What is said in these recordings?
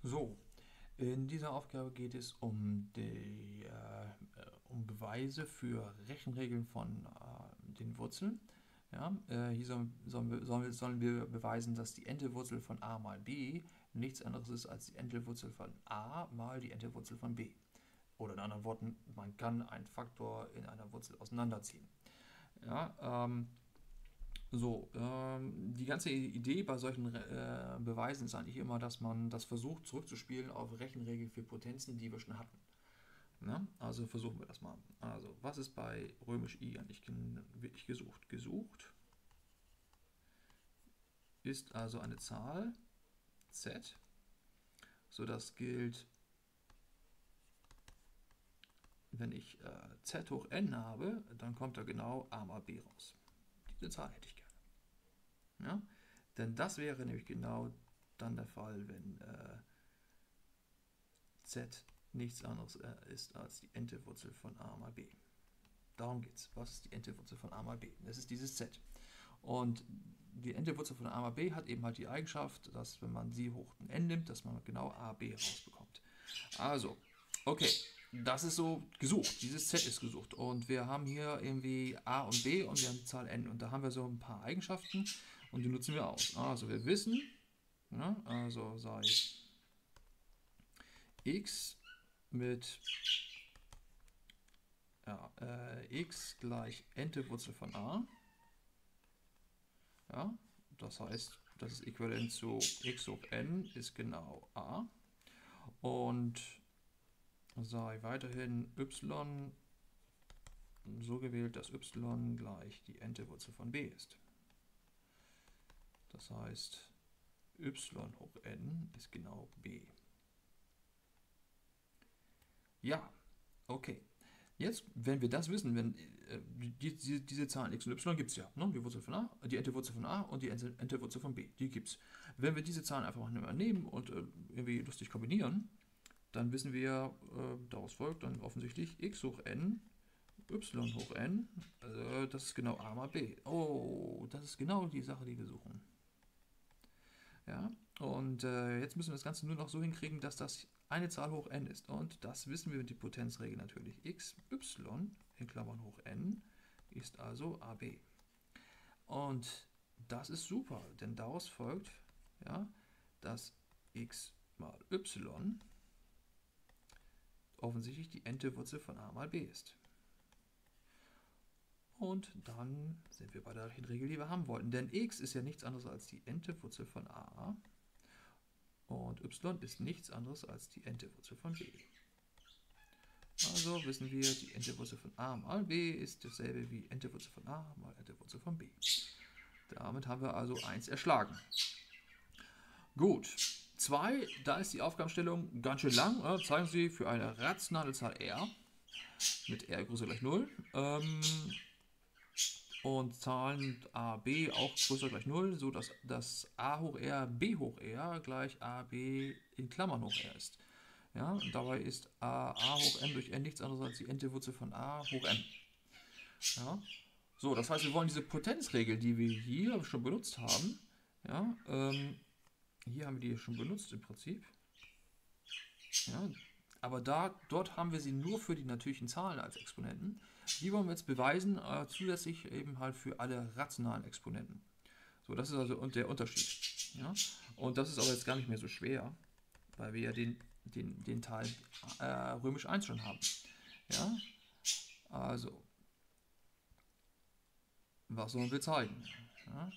So, in dieser Aufgabe geht es um Beweise für Rechenregeln von den Wurzeln. Ja, hier sollen wir beweisen, dass die N-te-Wurzel von a mal b nichts anderes ist als die N-te-Wurzel von a mal die N-te-Wurzel von b. Oder in anderen Worten, man kann einen Faktor in einer Wurzel auseinanderziehen. Ja, die ganze Idee bei solchen Beweisen ist eigentlich immer, dass man das versucht zurückzuspielen auf Rechenregeln für Potenzen, die wir schon hatten. Na, also versuchen wir das mal. Also, was ist bei römisch I eigentlich wirklich gesucht? Gesucht ist also eine Zahl z, so das gilt, wenn ich z hoch n habe, dann kommt da genau a mal b raus. Diese Zahl hätte ich gerne. Ja? Denn das wäre nämlich genau dann der Fall, wenn z nichts anderes ist als die N-te-Wurzel von a mal b. Darum geht es. Was ist die N-te-Wurzel von a mal b? Das ist dieses z. Und die N-te-Wurzel von a mal b hat eben halt die Eigenschaft, dass wenn man sie hoch n nimmt, dass man genau a b rausbekommt. Also, okay, das ist so gesucht. Dieses z ist gesucht. Und wir haben hier irgendwie a und b und wir haben die Zahl n. Und da haben wir so ein paar Eigenschaften und die nutzen wir aus. Also wir wissen, ja, also sei x mit x gleich n-te Wurzel von a. Ja, das heißt, das ist äquivalent zu x hoch n ist genau a. Und sei weiterhin y so gewählt, dass y gleich die n-te Wurzel von b ist. Das heißt, y hoch n ist genau b. Ja, okay. Jetzt, wenn wir das wissen, wenn diese Zahlen x und y gibt es ja, ne? Die Wurzel von a, die n-te Wurzel von a und die n-te Wurzel von b, die gibt es. Wenn wir diese Zahlen einfach mal nehmen und irgendwie lustig kombinieren, dann wissen wir, daraus folgt dann offensichtlich x hoch n, y hoch n, das ist genau a mal b. Oh, das ist genau die Sache, die wir suchen. Ja, und jetzt müssen wir das Ganze nur noch so hinkriegen, dass das eine Zahl hoch n ist. Und das wissen wir mit der Potenzregel natürlich. x, y in Klammern hoch n ist also ab. Und das ist super, denn daraus folgt, ja, dass x mal y offensichtlich die n-te Wurzel von a mal b ist. Und dann sind wir bei der Rechenregel, die wir haben wollten. Denn x ist ja nichts anderes als die n-te Wurzel von a. Und y ist nichts anderes als die n-te Wurzel von b. Also wissen wir, die n-te Wurzel von a mal b ist dasselbe wie n-te Wurzel von a mal n-te Wurzel von b. Damit haben wir also 1 erschlagen. Gut. 2, da ist die Aufgabenstellung ganz schön lang. Zeigen Sie für eine rationale Zahl r mit r größer gleich 0 und Zahlen a, b auch größer gleich 0, so dass das a hoch r, b hoch r gleich a, b in Klammern hoch r ist. Ja, und dabei ist a hoch n durch n nichts anderes als die n-te Wurzel von a hoch n. Ja, so, das heißt, wir wollen diese Potenzregel, die wir hier schon benutzt haben, ja, hier haben wir die schon benutzt im Prinzip, ja, aber dort haben wir sie nur für die natürlichen Zahlen als Exponenten. Die wollen wir jetzt beweisen, zusätzlich eben halt für alle rationalen Exponenten. So, das ist also der Unterschied. Ja? Und das ist aber jetzt gar nicht mehr so schwer, weil wir ja den Teil römisch 1 schon haben. Ja? Also, was sollen wir zeigen? Ja?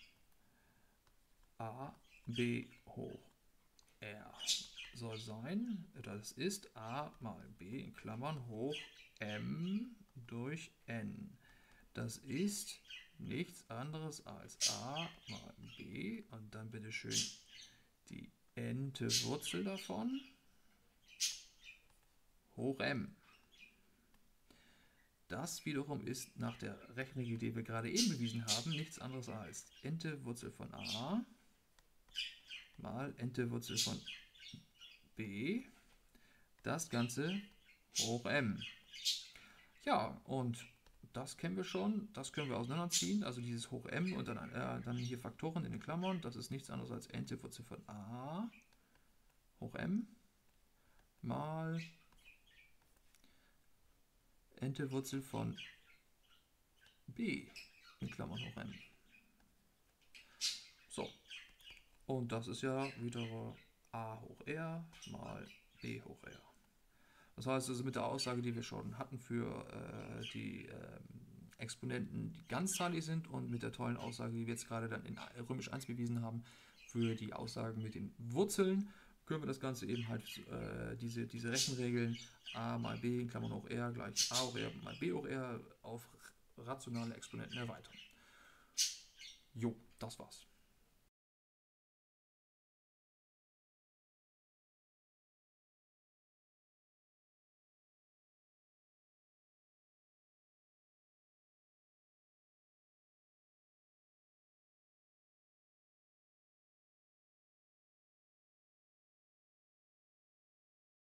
a, b hoch r soll sein, das ist a mal b in Klammern hoch m durch n. Das ist nichts anderes als a mal b und dann bitte schön die n-te Wurzel davon hoch m. Das wiederum ist nach der Rechenregel, die wir gerade eben bewiesen haben, nichts anderes als n-te Wurzel von a mal n-te Wurzel von b, das Ganze hoch m. Ja, und das kennen wir schon, das können wir auseinanderziehen, also dieses hoch m und dann hier Faktoren in den Klammern, das ist nichts anderes als n-te Wurzel von a hoch m mal Entewurzel von b in Klammern hoch m. So, und das ist ja wieder a hoch r mal b hoch r. Das heißt also mit der Aussage, die wir schon hatten für die Exponenten, die ganzzahlig sind, und mit der tollen Aussage, die wir jetzt gerade dann in Römisch 1 bewiesen haben, für die Aussagen mit den Wurzeln, können wir das Ganze eben halt, diese Rechenregeln a mal b in Klammern hoch r gleich a hoch r mal b hoch r auf rationale Exponenten erweitern. Jo, das war's.